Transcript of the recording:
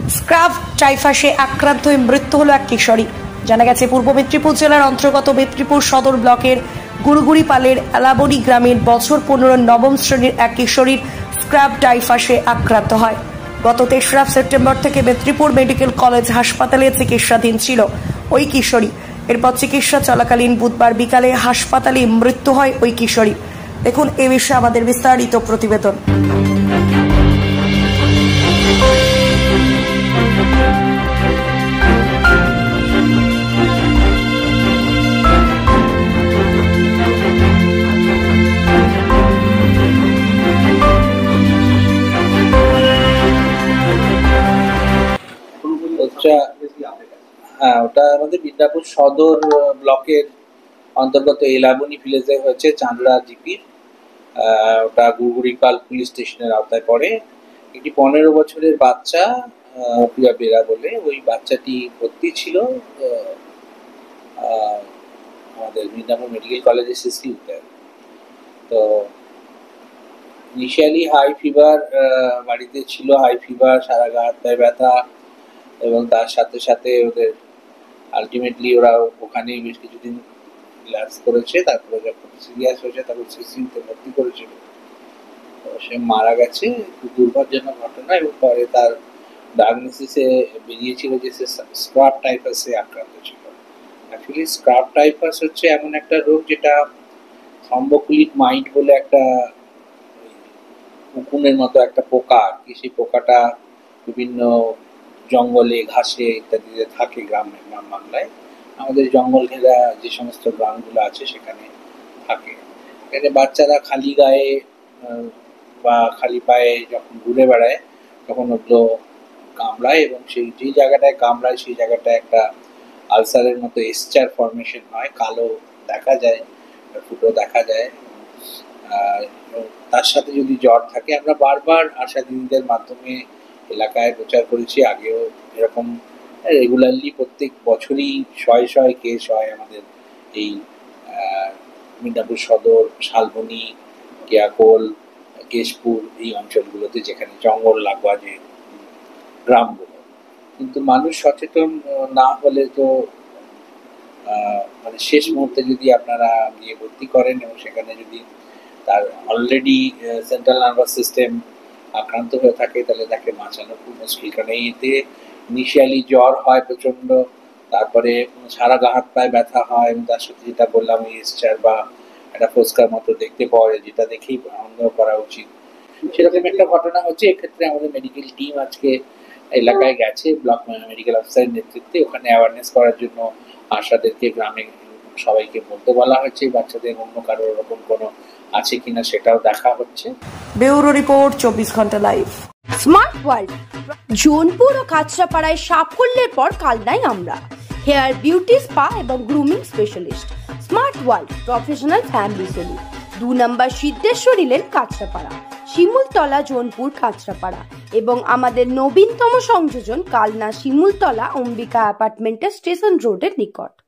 Scrub টাইফাসে আক্রান্ত হয়ে মৃত্যু হলো এক কিশোরী। জানা গেছে পূর্ব মেদিনীপুর জেলার অন্তর্গত মেদিনীপুর সদর ব্লকের গুরুগুড়িপালের এলাবনি গ্রামের বছর 15 নবম শ্রেণীর এক কিশোরীর স্ক্রাব টাইফাসে আক্রান্ত হয়। গত 3রা সেপ্টেম্বর থেকে মেদিনীপুর মেডিকেল কলেজ হাসপাতালে চিকিৎসাধীন ছিল ওই কিশোরী। এরপর চিকিৎসা চলাকালীন বুধবার বিকালে হাসপাতালে মৃত্যু হয় ওই কিশোরী। দেখুন এ বিষয়ে আমাদের বিস্তারিত প্রতিবেদন। হ্যাঁ, ওটা আমাদের মিদনাপুর সদর ব্লকের অন্তর্গত এলাবনি ভিলেজে হয়েছে, চাঁদড়া জিপির। ওটা গুরগুড়িপাল পুলিশ স্টেশনের আওতায় পড়ে। একটি 15 বছরের বাচ্চা, প্রিয়া বেরা বলে, ওই বাচ্চাটি ভর্তি ছিল আমাদের মিদনাপুর মেডিকেল কলেজের সিসিউতে। তো ইনিশিয়ালি হাই ফিভার বাড়িতে ছিল, হাই ফিভার, সারা গা হাত পায়ে ব্যথা, এবং তার সাথে সাথে ওদের আলটিমেটলি ওরা ওখানে বেশ কিছুদিন রিল্যাক্স করেছে। তারপরে যখন সিরিয়াস হয়েছে তারপর সিসিউতে ভর্তি করেছিল। তো সে মারা গেছে, খুব দুর্ভাগ্যজনক ঘটনা। এবং পরে তার ডায়াগনোসিসে বেরিয়েছিল যে সে স্ক্রাব টাইফাসে আক্রান্ত ছিল। অ্যাকচুয়ালি স্ক্রাব টাইফাস হচ্ছে এমন একটা রোগ যেটা থ্রম্বোকুলিক মাইট বলে একটা উকুনের মতো একটা পোকা আর কি। সেই পোকাটা বিভিন্ন জঙ্গলে, ঘাসে ইত্যাদিতে থাকে গ্রাম বাংলায়। আমাদের জঙ্গল ঘেরা যে সমস্ত গ্রামগুলো আছে সেখানে থাকে। এখানে বাচ্চারা খালি গায়ে বা খালি পায়ে যখন ঘুরে বেড়ায় তখন ওগুলো কামড়ায়, এবং সেই যে জায়গাটায় কামড়ায় সেই জায়গাটায় একটা আলসারের মতো এসচার ফর্মেশন হয়, কালো দেখা যায়, ফুটো দেখা যায়। তার সাথে যদি জ্বর থাকে, আমরা বারবার আশা দিদিদের মাধ্যমে এলাকায় প্রচার করেছি, আগেও এরকম রেগুলারলি প্রত্যেক বছরই শয়ে কেস হয় আমাদের এই মিদনাপুর সদর, শালবনি, কেয়াকোল, কেশপুর এই অঞ্চলগুলোতে, যেখানে জঙ্গল লাগোয়া যে গ্রামগুলো। কিন্তু মানুষ সচেতন না হলে তো মানে শেষ মুহূর্তে যদি আপনারা গিয়ে ভর্তি করেন এবং সেখানে যদি তার অলরেডি সেন্ট্রাল নার্ভাস সিস্টেম আক্রান্ত হয়ে থাকে, তাহলে তাকে বাঁচানো খুব মুশকিল। কারণ এতে ইনিশিয়ালি জ্বর হয় প্রচণ্ড, তারপরে সারা গা হাত পায়ে ব্যথা হয়, এবং তার সাথে যেটা বললাম ওই এসচার বা একটা ফোস্কার মতো দেখতে পাওয়া যায়, যেটা দেখেই আনন্দ করা উচিত। সেরকম একটা ঘটনা হচ্ছে। এক্ষেত্রে আমাদের মেডিকেল টিম আজকে এলাকায় গেছে ব্লক মেডিকেল অফিসারের নেতৃত্বে। ওখানে অ্যাওয়ারনেস করার জন্য আশাদেরকে গ্রামে সবাইকে বলতে বলা হয়েছে। বাচ্চাদের অন্য কারো ওরকম কোনো আছে কিনা সেটাও দেখা হচ্ছে। ব্যুরো রিপোর্ট, 24 ঘন্টা লাইভ। স্মার্ট ওয়ার্ল্ড, জোনপুর ও কাঁচরাপাড়ায় সাফল্যের পর কালনাই আমরা। হেয়ার বিউটি, স্পা এবং grooming specialist. Smart world professional family salon, 2 number Siddheshwari lane, Kanchrapara, Shimultala, Jonpur, Kanchrapara, এবং আমাদের নবীনতম সংযোজন কালনা শিমুলতলা অম্বিকা অ্যাপার্টমেন্টের স্টেশন রোডের নিকট।